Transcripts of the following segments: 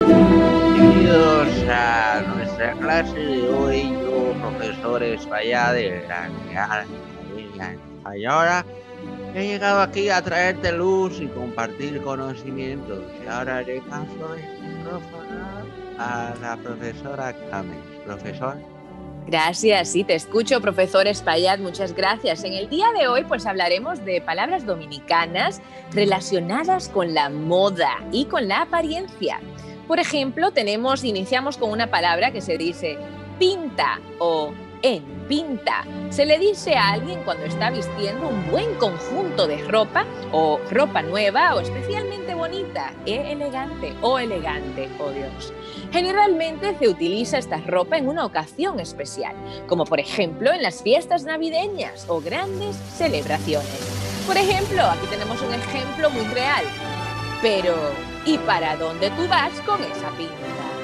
Bienvenidos a nuestra clase de hoy. Yo, profesor España de la Real Academia Española, he llegado aquí a traerte luz y compartir conocimientos. Y ahora haré paso del micrófono a la profesora Cames. Profesor. Gracias, sí, te escucho, profesor Espaillat, muchas gracias. En el día de hoy pues hablaremos de palabras dominicanas relacionadas con la moda y con la apariencia. Por ejemplo, iniciamos con una palabra que se dice pinta o en pinta. Se le dice a alguien cuando está vistiendo un buen conjunto de ropa o ropa nueva o especialmente bonita, elegante, oh Dios. Generalmente se utiliza esta ropa en una ocasión especial, como por ejemplo en las fiestas navideñas o grandes celebraciones. Por ejemplo, aquí tenemos un ejemplo muy real. Pero, ¿y para dónde tú vas con esa pinta?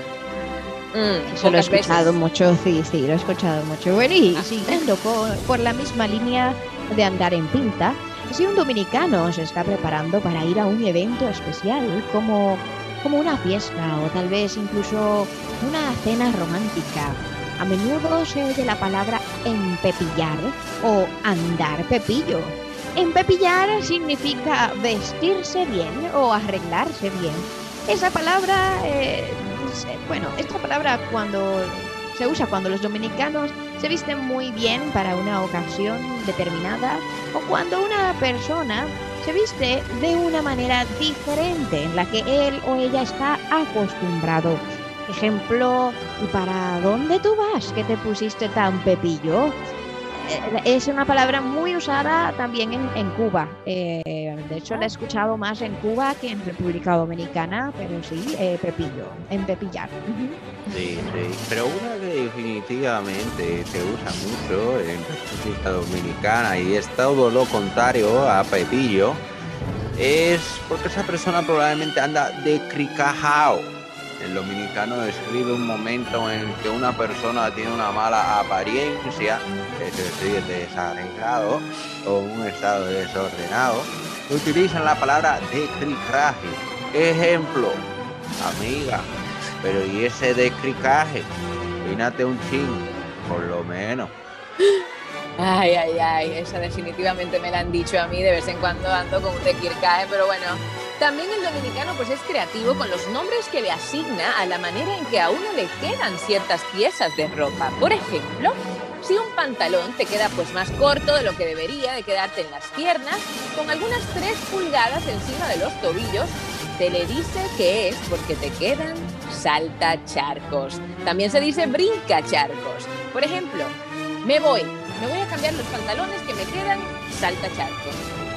Eso lo he escuchado mucho, sí, lo he escuchado mucho. Bueno, y siguiendo por la misma línea de andar en pinta, si un dominicano se está preparando para ir a un evento especial, como una fiesta o tal vez incluso una cena romántica, a menudo se oye la palabra empepillar o andar pepillo. Empepillar significa vestirse bien o arreglarse bien. Esa palabra, esta palabra se usa cuando los dominicanos se visten muy bien para una ocasión determinada o cuando una persona se viste de una manera diferente en la que él o ella está acostumbrado. Ejemplo, ¿y para dónde tú vas que te pusiste tan pepillo? Es una palabra muy usada también en Cuba. De hecho, la he escuchado más en Cuba que en República Dominicana, pero sí, pepillo, empepillar. Sí, pero una que definitivamente se usa mucho en República Dominicana y es todo lo contrario a pepillo, es porque esa persona probablemente anda decricajao. El dominicano describe un momento en el que una persona tiene una mala apariencia, es decir, desarreglado o un estado desordenado. Utilizan la palabra decricaje. Ejemplo, amiga, pero ¿y ese decricaje? Pínate un chin, por lo menos. Ay, esa definitivamente me la han dicho a mí, de vez en cuando ando con un decricaje, pero bueno. También el dominicano pues es creativo con los nombres que le asigna a la manera en que a uno le quedan ciertas piezas de ropa. Por ejemplo, si un pantalón te queda pues más corto de lo que debería de quedarte en las piernas, con algunas 3 pulgadas encima de los tobillos, se le dice que es porque te quedan saltacharcos. También se dice brincacharcos. Por ejemplo, me voy a cambiar los pantalones que me quedan saltacharcos.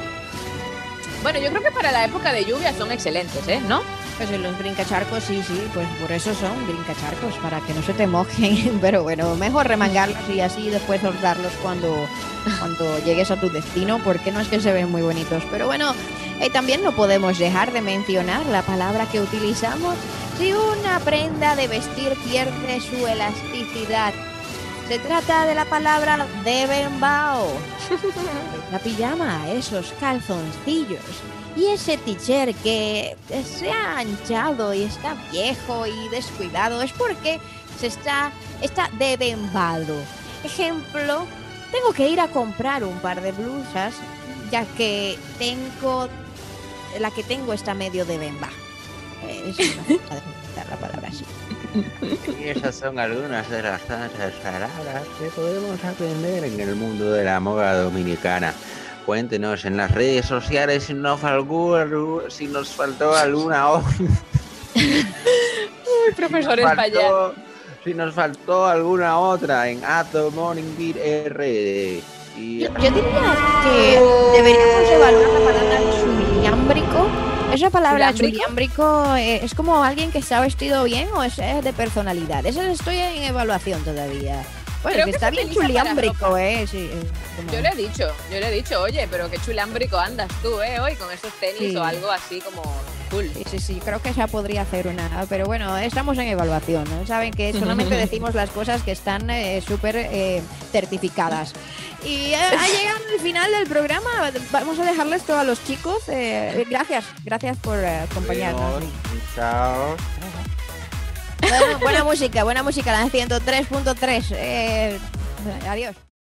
Bueno, yo creo que para la época de lluvia son excelentes, ¿no? Pues en los brincacharcos, sí, pues por eso son brincacharcos, para que no se te mojen. Pero bueno, mejor remangarlos y así después soltarlos cuando llegues a tu destino, porque no es que se ven muy bonitos. Pero bueno, también no podemos dejar de mencionar la palabra que utilizamos. Si una prenda de vestir pierde su elasticidad, se trata de la palabra debembao. La pijama, esos calzoncillos y ese t-shirt que se ha anchado y está viejo y descuidado es porque está debembado. Ejemplo, tengo que ir a comprar un par de blusas ya que la que tengo está medio debemba. Es una forma de utilizar la palabra así. Y esas son algunas de las tantas palabras que podemos aprender en el mundo de la moda dominicana. Cuéntenos en las redes sociales si nos faltó alguna hoja. Uy, profesor Espaillat. Si nos faltó alguna otra en @morningbitRD. Yo diría que deberíamos evaluar la palabra chuliámbrico. Esa palabra chuliámbrico es como alguien que está vestido bien o es de personalidad. Eso estoy en evaluación todavía. Bueno, que está bien chuliámbrico, sí. Yo le he dicho, oye, pero qué chuliámbrico andas tú, hoy con esos tenis sí. O algo así como cool. Sí, creo que esa podría hacer una, pero bueno, estamos en evaluación, ¿no? Saben que solamente decimos las cosas que están súper certificadas. Y ha llegado el final del programa, vamos a dejarles todo a los chicos. Gracias por acompañarnos. Chao. Buena música, la 103.3. Adiós.